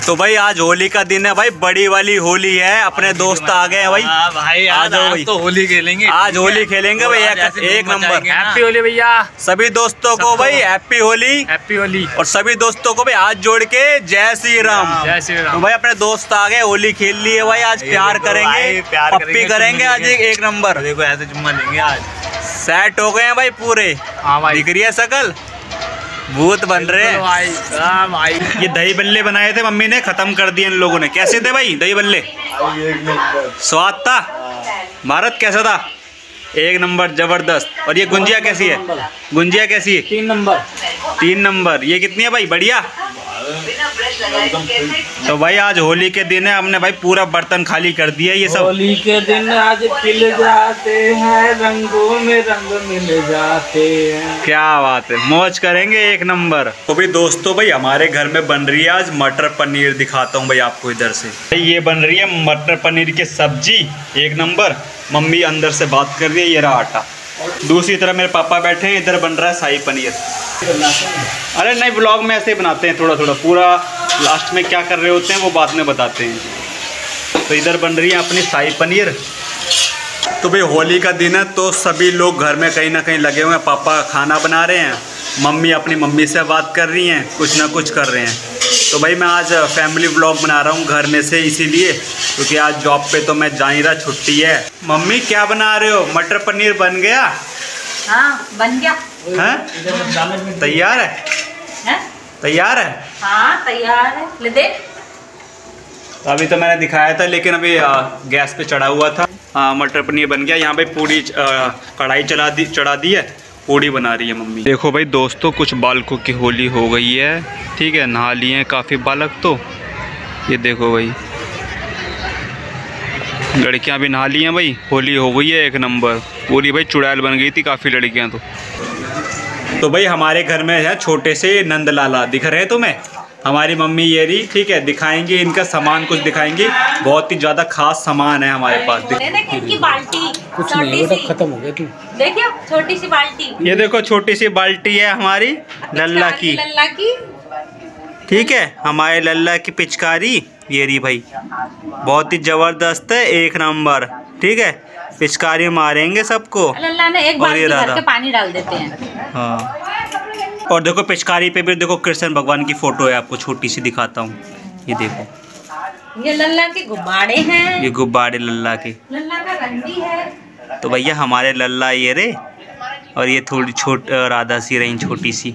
तो भाई आज होली का दिन है भाई, बड़ी वाली होली है। अपने दोस्त आ गए हैं भाई। भाई आज तो होली खेलेंगे, आज होली खेलेंगे भाई, एक नंबर। हैप्पी होली भैया सभी दोस्तों को भाई हैप्पी होली, हैप्पी होली। और सभी दोस्तों को भाई आज जोड़ के जय श्री राम, जय श्री राम। तो भाई अपने दोस्त आ गए, होली खेल लिए भाई। आज प्यार करेंगे, पप्पी करेंगे आज एक नंबर। देखो ऐसे चुम्मा लेंगे आज। सेट हो गए हैं भाई पूरे। हाँ भाई, दिख रही है शकल, भूत बन रहे हैं भाई। ये दही बल्ले बनाए थे मम्मी ने, खत्म कर दिए इन लोगों ने। कैसे थे भाई दही बल्ले? स्वाद था? भारत कैसा था? एक नंबर, जबरदस्त। और ये गुंजिया कैसी है? गुंजिया कैसी है? 3 नंबर। 3 नंबर। ये कितनी है भाई? बढ़िया। तो भाई आज होली के दिन है, हमने भाई पूरा बर्तन खाली कर दिया। ये सब होली के दिन आज खिल जाते हैं, रंगों में रंग मिल जाते हैं। क्या बात है, मौज करेंगे एक नंबर। तो भाई दोस्तों भाई हमारे घर में बन रही है आज मटर पनीर। दिखाता हूँ भाई आपको इधर से। भाई ये बन रही है मटर पनीर की सब्जी, एक नंबर। मम्मी अंदर से बात कर रही है, ये रहा आटा। दूसरी तरफ मेरे पापा बैठे हैं, इधर बन रहा है शाही पनीर। अरे नहीं, ब्लॉग में ऐसे ही बनाते हैं थोड़ा थोड़ा, पूरा लास्ट में क्या कर रहे होते हैं वो बाद में बताते हैं। तो इधर बन रही है अपनी शाही पनीर। तो भाई होली का दिन है तो सभी लोग घर में कहीं ना कहीं लगे हुए हैं। पापा खाना बना रहे हैं, मम्मी अपनी मम्मी से बात कर रही हैं, कुछ ना कुछ कर रहे हैं। तो भाई मैं आज फैमिली व्लॉग बना रहा हूँ घर में से, इसीलिए क्योंकि आज जॉब पे तो मैं जा ही रहा, छुट्टी है। मम्मी क्या बना रहे हो? मटर पनीर बन गया? हाँ बन गया। हैं? तैयार है? तैयार है? हाँ तैयार है, ले दे। अभी तो मैंने दिखाया था, लेकिन अभी गैस पे चढ़ा हुआ था। मटर पनीर बन गया। यहाँ पे पूरी कढ़ाई चढ़ा दी है, पूड़ी बना रही है मम्मी। देखो भाई दोस्तों, कुछ बालकों की होली हो गई है, ठीक है। नहा लिए हैं काफ़ी बालक तो। ये देखो भाई, लड़कियां भी नहा ली हैं भाई, होली हो गई है एक नंबर। पूरी भाई चुड़ैल बन गई थी काफ़ी लड़कियां तो भाई हमारे घर में है छोटे से नंदलाला, दिख रहे हैं तुम्हें? हमारी मम्मी ये रही, ठीक है। दिखाएंगे इनका सामान, कुछ दिखाएंगे। बहुत ही ज़्यादा खास सामान है हमारे पास। इनकी बाल्टी कुछ नहीं, वो खत्म हो गया। तू देखियो छोटी सी बाल्टी। ये देखो छोटी सी बाल्टी है हमारी लल्ला की, ठीक है। हमारे लल्ला की पिचकारी ये रही भाई, बहुत ही ज़बरदस्त है, एक नंबर, ठीक है। पिचकारी मारेंगे सबको। लल्ला ने एक बाल्टी भर के पानी डाल देते हैं। हाँ, और देखो पिचकारी पे भी देखो कृष्ण भगवान की फोटो है, आपको छोटी सी दिखाता हूँ। ये देखो, ये लल्ला के गुब्बारे हैं। ये गुब्बारे लल्ला के, लल्ला का रंडी है। तो भैया हमारे लल्ला ये रे, और ये थोड़ी राधा सी रही छोटी सी।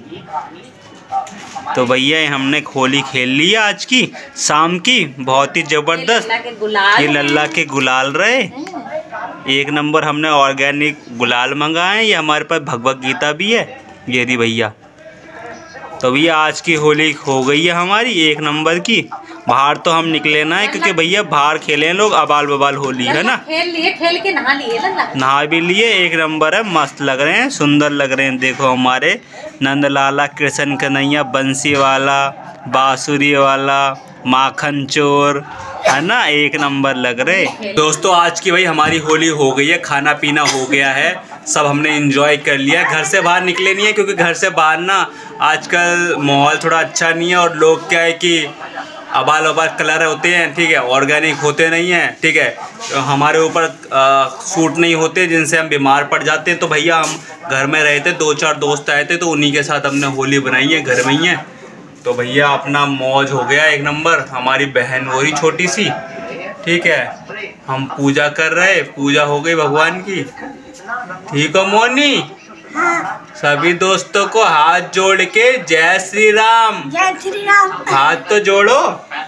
तो भैया हमने होली खेल ली है आज की शाम की, बहुत ही ज़बरदस्त। ये लल्ला के गुलाल रहे, एक नंबर। हमने ऑर्गेनिक गुलाल मंगाए हैं। ये हमारे पास भगवत गीता भी है, ये रही भैया। तो भैया आज की होली हो गई है हमारी एक नंबर की। बाहर तो हम निकले ना है, क्योंकि भैया बाहर खेले हैं लोग, अबाल बबाल होली है ना। खेल लिए, खेल के नहा लिए, नहा भी लिए, एक नंबर है। मस्त लग रहे हैं, सुंदर लग रहे हैं। देखो हमारे नंदलाला, कृष्ण कन्हैया, बंसी वाला, बांसुरी वाला, माखन चोर, है ना, एक नंबर लग रहे। दोस्तों आज की भाई हमारी होली हो गई है, खाना पीना हो गया है, सब हमने एंजॉय कर लिया। घर से बाहर निकले नहीं है, क्योंकि घर से बाहर ना आजकल माहौल थोड़ा अच्छा नहीं है। और लोग क्या है कि अबाल अबाल कलर होते हैं, ठीक है, ऑर्गेनिक होते नहीं हैं, ठीक है। तो हमारे ऊपर सूट नहीं होते, जिनसे हम बीमार पड़ जाते हैं। तो भैया हम घर में रहे थे, 2-4 दोस्त आए थे, तो उन्हीं के साथ हमने होली बनाई है, घर में ही है। तो भैया अपना मौज हो गया एक नंबर। हमारी बहन हो रही छोटी सी, ठीक है। हम पूजा कर रहे, पूजा हो गई भगवान की, ठीक है मोनी। सभी दोस्तों को हाथ जोड़ के जय श्री राम। जय श्री राम। हाथ तो जोड़ो।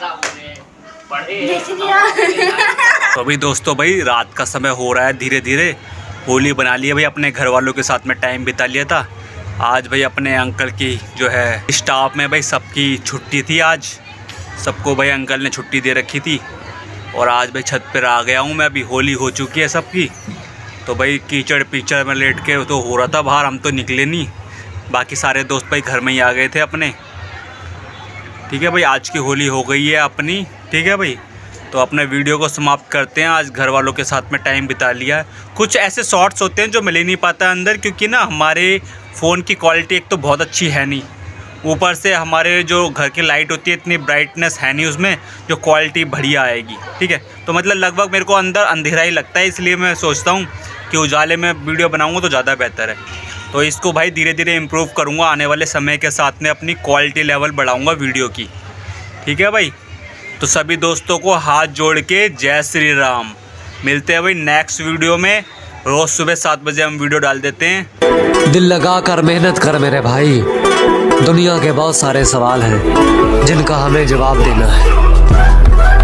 जय श्री राम। तो अभी दोस्तों भाई रात का समय हो रहा है, धीरे धीरे होली बना लिया भाई, अपने घर वालों के साथ में टाइम बिता लिया था। आज भाई अपने अंकल की जो है स्टाफ में भाई सबकी छुट्टी थी आज, सबको भाई अंकल ने छुट्टी दे रखी थी। और आज भाई छत पर आ गया हूँ मैं, अभी होली हो चुकी है सबकी। तो भाई कीचड़ पीचड़ में लेट के तो हो रहा था बाहर, हम तो निकले नहीं। बाकी सारे दोस्त भाई घर में ही आ गए थे अपने, ठीक है भाई। आज की होली हो गई है अपनी, ठीक है भाई। तो अपने वीडियो को समाप्त करते हैं। आज घर वालों के साथ में टाइम बिता लिया। कुछ ऐसे शॉर्ट्स होते हैं जो मिल ही नहीं पाता अंदर, क्योंकि ना हमारे फ़ोन की क्वालिटी एक तो बहुत अच्छी है नहीं, ऊपर से हमारे जो घर की लाइट होती है इतनी ब्राइटनेस है नहीं उसमें, जो क्वालिटी बढ़िया आएगी। ठीक है, तो मतलब लगभग मेरे को अंदर अंधेरा ही लगता है, इसलिए मैं सोचता हूँ कि उजाले में वीडियो बनाऊँगा तो ज़्यादा बेहतर है। तो इसको भाई धीरे धीरे इम्प्रूव करूँगा, आने वाले समय के साथ में अपनी क्वालिटी लेवल बढ़ाऊँगा वीडियो की। ठीक है भाई, तो सभी दोस्तों को हाथ जोड़ के जय श्री राम। मिलते हैं भाई नेक्स्ट वीडियो में। रोज़ सुबह 7 बजे हम वीडियो डाल देते हैं। दिल लगा कर मेहनत कर मेरे भाई, दुनिया के बहुत सारे सवाल हैं जिनका हमें जवाब देना है।